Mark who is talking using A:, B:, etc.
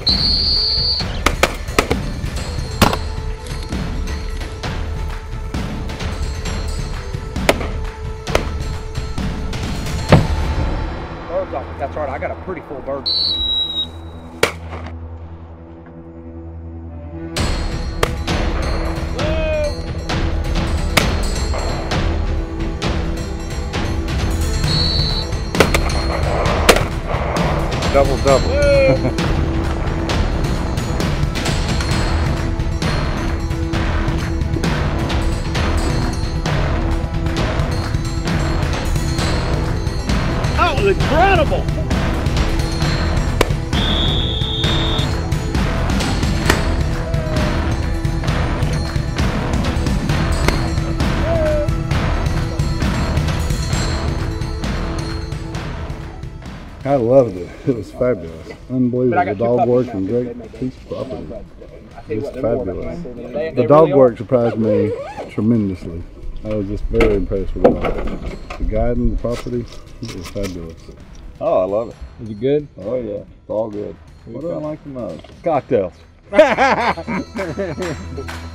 A: Bird's off. That's right. I got a pretty full bird.
B: Double.
A: That was incredible.
B: I loved it. It was fabulous. Unbelievable. The dog work and great piece of property. Just fabulous. The dog work surprised me tremendously. I was just very impressed with it. The guiding, the property, it was fabulous.
C: Oh, I love it.
B: Is it good?
C: Oh yeah, it's all good. What do I like the most?
B: Cocktails.